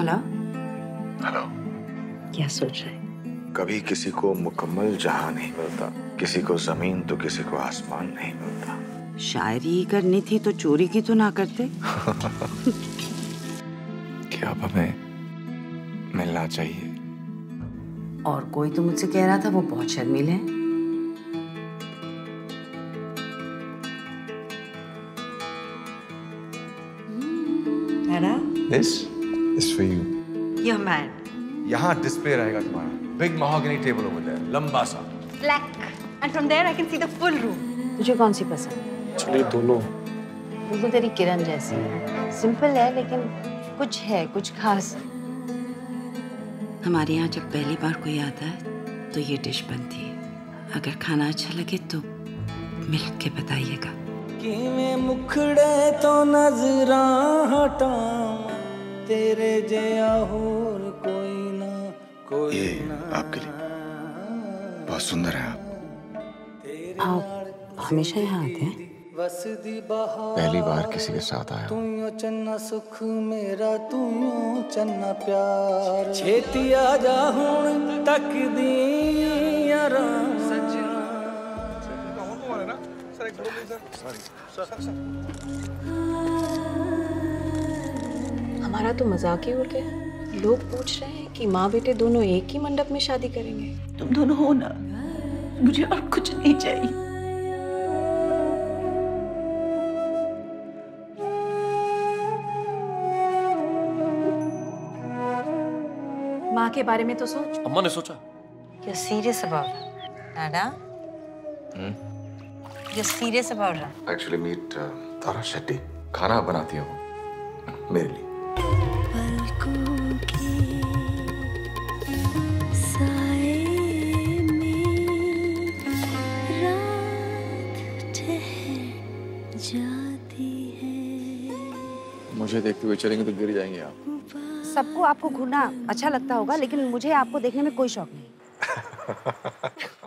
Hello. Hello. क्या सोच रहे? कभी किसी को मुकम्मल जहां नहीं मिलता, किसी को जमीन तो किसी को आसमान नहीं मिलता। शायरी करनी थी तो चोरी की तो ना करते। क्या अब हमें मिलना चाहिए? और कोई तो मुझसे कह रहा था वो बहुत शर्मीले हैं। Nada? This is for you. You're mad. यहाँ डिस्प्ले रहेगा तुम्हारा। Big mahogany table over there, लंबा सा। Black. And from there I can see the full room. तुझे कौन सी पसंद? चलिए दोनों। बिल्कुल तेरी किरण जैसी है। सिंपल है लेकिन कुछ है, कुछ खास। हमारे यहाँ जब पहली बार कोई आता है तो ये डिश बनती है। अगर खाना अच्छा लगे तो मिल के बताइएगा। किवें मुखड़े तो नजरां हटां तेरे जया होर कोई ना कोई ये ना। आपके लिए बहुत सुंदर है आप हमेशा यहाँ आते हैं? वसदी बहार पहली बार किसी के साथ आया हूं। तू यो चन्ना सुख मेरा तू यो चन्ना प्यार छेती आ जा हुण तक दी आराम हमारा तो मजाक ही उड़ गया। लोग पूछ रहे हैं कि माँ बेटे दोनों एक ही मंडप में शादी करेंगे। तुम दोनों हो ना, मुझे और कुछ नहीं चाहिए। माँ के बारे में तो सोच। अम्मा ने सोचा? You're serious about her, Nada? You're serious about her? Actually meet तारा शेट्टी। खाना बनाती है वो मेरे लिए। मुझे देखते हुए चलेंगे तो गिर जाएंगे आप। सबको आपको घूरना अच्छा लगता होगा लेकिन मुझे आपको देखने में कोई शौक नहीं।